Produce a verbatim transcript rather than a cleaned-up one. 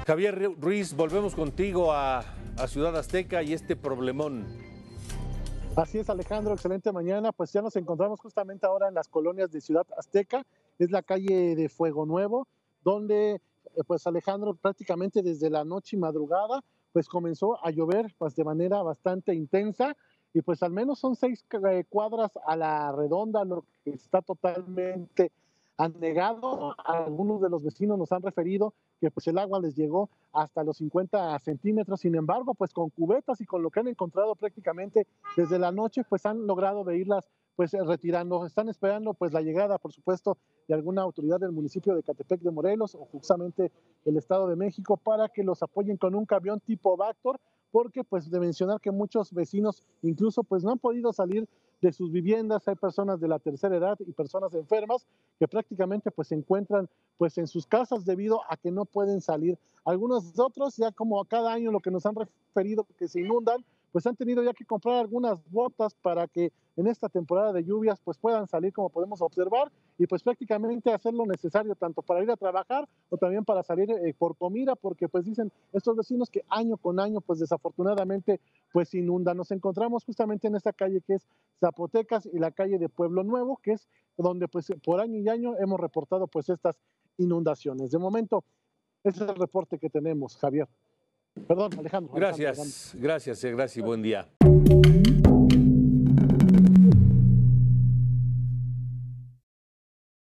Javier Ruiz, volvemos contigo a, a Ciudad Azteca y este problemón. Así es, Alejandro, excelente mañana. Pues ya nos encontramos justamente ahora en las colonias de Ciudad Azteca, es la calle de Fuego Nuevo, donde, eh, pues Alejandro, prácticamente desde la noche y madrugada, pues comenzó a llover pues de manera bastante intensa y pues al menos son seis eh, cuadras a la redonda, lo que está totalmente anegado. Algunos de los vecinos nos han referido que pues el agua les llegó hasta los cincuenta centímetros, sin embargo, pues con cubetas y con lo que han encontrado prácticamente desde la noche, pues han logrado de irlas pues retirando. Están esperando pues la llegada, por supuesto, de alguna autoridad del municipio de Ecatepec de Morelos o justamente el Estado de México para que los apoyen con un camión tipo Vactor, porque pues de mencionar que muchos vecinos incluso pues no han podido salir de sus viviendas. Hay personas de la tercera edad y personas enfermas que prácticamente pues se encuentran pues en sus casas debido a que no pueden salir. Algunos otros ya como cada año lo que nos han referido que se inundan, pues han tenido ya que comprar algunas botas para que en esta temporada de lluvias pues puedan salir, como podemos observar, y pues prácticamente hacer lo necesario tanto para ir a trabajar o también para salir eh, por comida, porque pues dicen estos vecinos que año con año pues desafortunadamente pues inundan. Nos encontramos justamente en esta calle que es Zapotecas y la calle de Pueblo Nuevo, que es donde pues por año y año hemos reportado pues estas inundaciones. De momento, ese es el reporte que tenemos, Javier. Perdón, Alejandro. Gracias, Alejandro, Alejandro. gracias, gracias y buen día.